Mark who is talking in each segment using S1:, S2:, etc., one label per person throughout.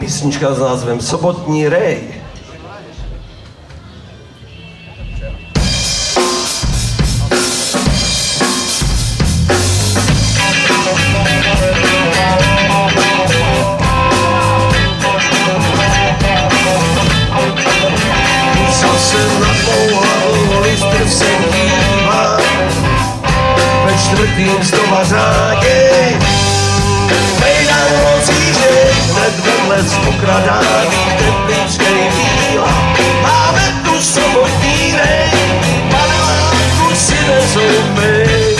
S1: Písnička s názvem Sobotní rej.
S2: Zase na tvou hlavu listr se dívá, ve čtvrtým stomařádě. Mejdán rozjížděj, hned vedle okradání tepličkej víla. Máme tu sobotní rej, paneláku si nezoupej.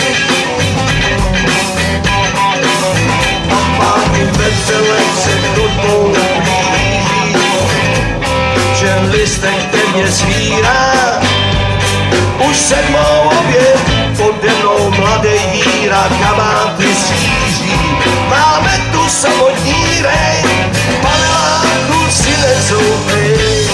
S2: A páky ve přelek se do dvou blíží, že listek pevně svírá. Už 7. oběd, pode mnou mladej víra, kabáty sjíždí. Máme tu samotní rej, paneláku si nezoupej.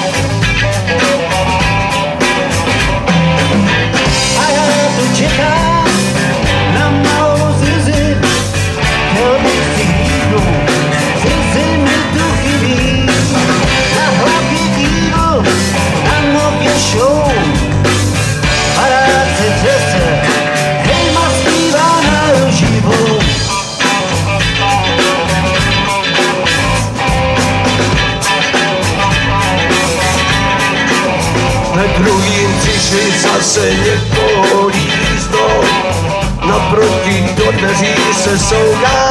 S3: A já tu čekám na malou zizi, chtěl bych si hýbnout, zizi mi tu chybí. Na hlavě díl, na nově show, paráce třese, hejma zpívá na živou.
S2: Ve druhým přišli zase někoho líznout, naproti do dveří se souká.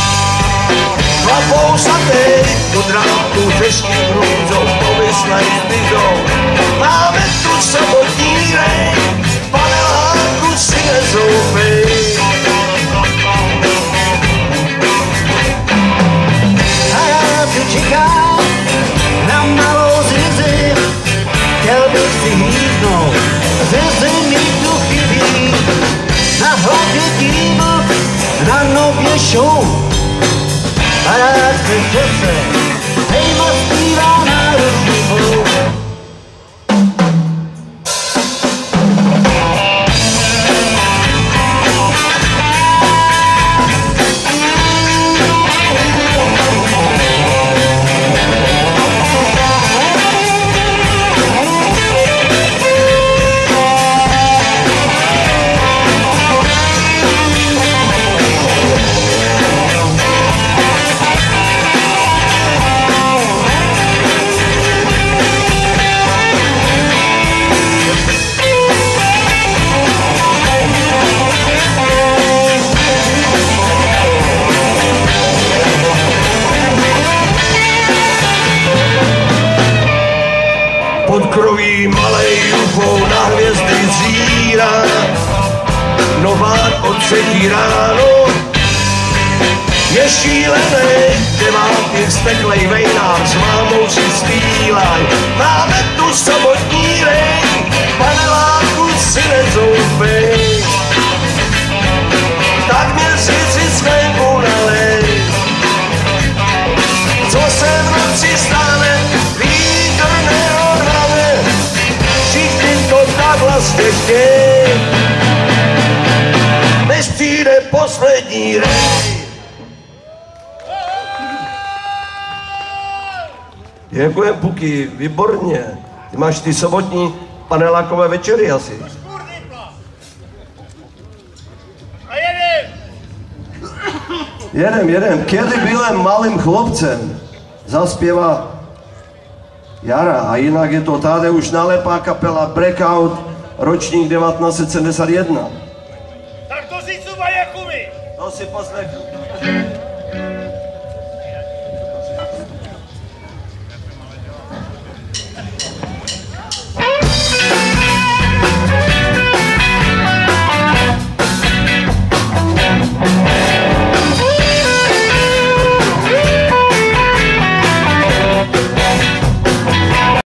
S2: Chlapousatej do drápku řeští hrůzou, pomyslej zbyzou. Máme tu samotní rej, paneláku si nezoupej.
S3: A já tu čekám na malou zizi, chtěl bych si hýbnout, zizi mi tu chybí. Na hlavě díl, na nově show, paráce třese, hejma zpívá na živou.
S2: Pod kroví malej ufou na hvězdy zírá, novák od 3. ráno. Je šílený, devátky vzteklej vejnák s mámou si zpívaj. Máme tu samotní rej, paneláku si nezoupej. Tak měsíci svému nalej, co se v noci stane, vítr neodhrabe. Všichni to tak vlastně chtěj, než přijde poslední rej.
S1: Děkujem, Puky, výborně. Ty máš ty sobotní panelákové večery asi. Jedem. Kiedy bylem malým chlopcem, zaspěvá Jara. A jinak je to Tadeusz Nalepá, kapela Breakout, ročník 1971.
S4: Tak to si cuba Jakuby.
S1: To si poslechnu.